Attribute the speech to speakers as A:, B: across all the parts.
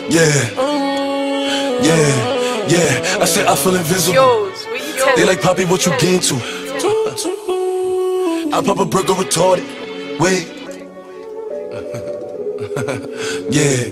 A: Yeah. I said I feel invincible. They like, Poppy, what you get into? I pop a brick or retarded. Wait. Yeah.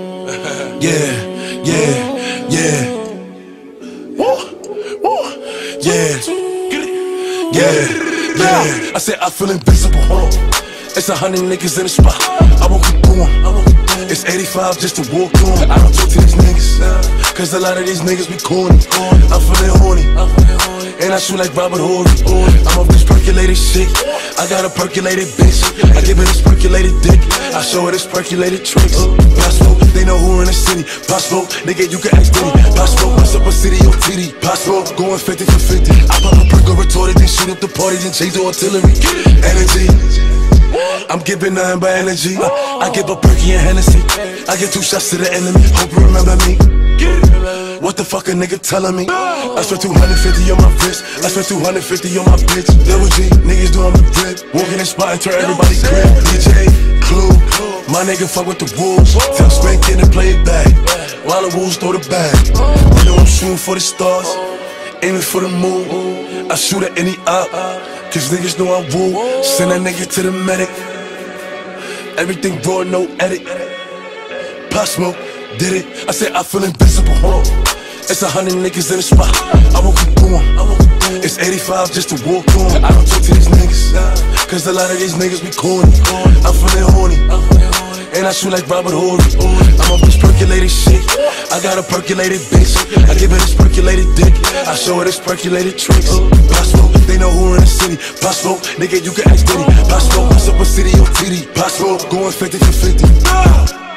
A: Yeah. I said I feel invincible. It's 100 niggas in the spot. I won't keep going. It's 85 just to walk on. I don't talk to these niggas, cause a lot of these niggas be corny. I'm feeling horny, and I shoot like Robert Horry. I'm off this percolated shit. I got a percolated bitch. I give her this percolated dick. I show her this percolated tricks. Possible, they know who in the city. Possible, nigga, you can ask Diddy. Possible, what's up a city on TD. Possible, going 50 for 50. I pop a perk or retarded, then shoot up the party, then change the artillery. Energy, I'm giving nothing but energy. I give a perky and Hennessy. I get 2 shots to the enemy. Hope you remember me. What the fuck a nigga telling me? I spent 250 on my wrist. I spent 250 on my bitch. Double G, niggas doing the drip. Walk in the spot and turn everybody crib. DJ, Clue, my nigga fuck with the wolves. Tell Spank in and play it back, while the wolves throw the bag. You know I'm shooting for the stars, aiming for the moon. I shoot at any op, cause niggas know I woo. Send that nigga to the medic. Everything raw, no edit. Pop Smoke, did it. I said I feel invincible. It's 100 niggas in the spot. I won't keep going. It's 85 just to walk on. I don't talk to these niggas, cause a lot of these niggas be corny. I'm feeling horny, and I shoot like Robert Horry. I'm off this percolated shit. I got a percolated bitch. I give her this percolated dick. I show her this percolated tricks. Possible, they know who in the city. Possible, nigga, you can ask Diddy. Possible, what's up a city on TD. Possible, going 50 for 50.